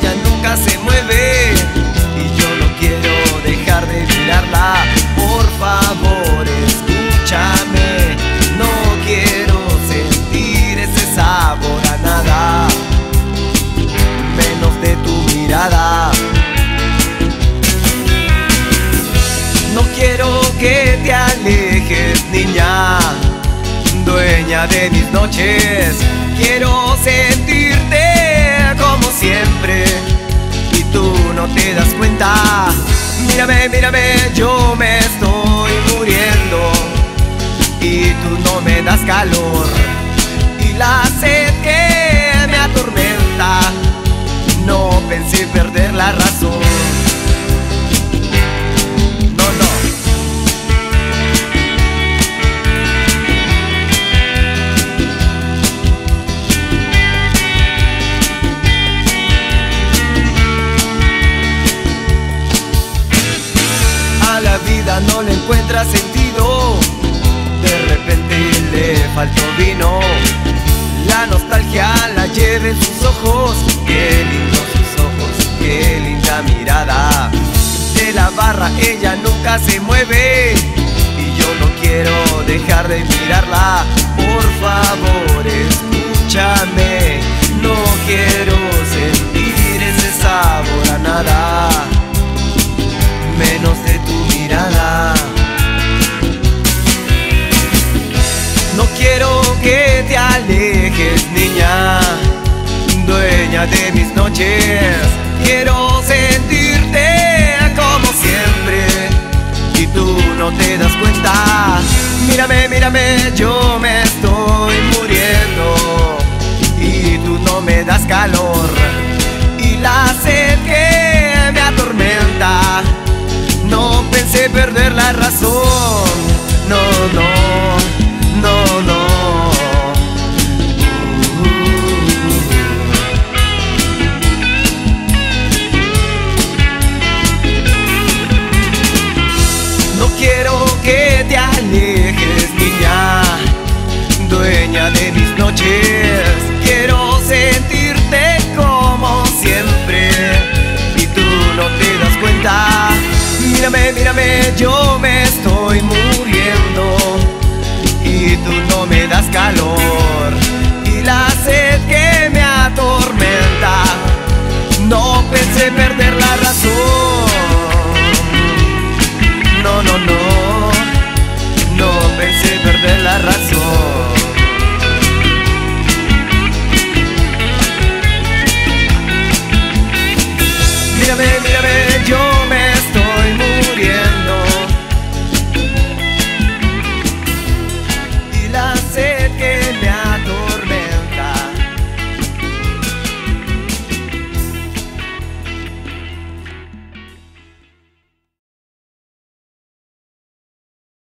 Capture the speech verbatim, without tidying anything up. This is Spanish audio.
ella nunca se mueve y yo no quiero dejar de mirarla. Por favor, escúchame, no quiero sentir ese sabor a nada, menos de tu mirada. No quiero que te alejes, niña, dueña de mis noches. Quiero sentirte como siempre y tú no te das cuenta. Mírame, mírame, yo me estoy muriendo y tú no me das calor. Y la sed que me atormenta, no pensé perder la razón. No le encuentra sentido, de repente le faltó vino. La nostalgia la lleva en sus ojos, qué lindos sus ojos, qué linda mirada. De la barra ella nunca se mueve y yo no quiero dejar de mirarla. Por favor, escúchame, no quiero sentir ese sabor a nada, menos de tu mirada. No quiero que te alejes, niña, dueña de mis noches. Quiero sentirte como siempre y tú no te das cuenta. Mírame, mírame, yo me estoy muriendo y tú no me das calor. Y la sed que me atormenta, no pensé perder la razón. No, no, no, no. No quiero que te alejes, niña, dueña de mis noches.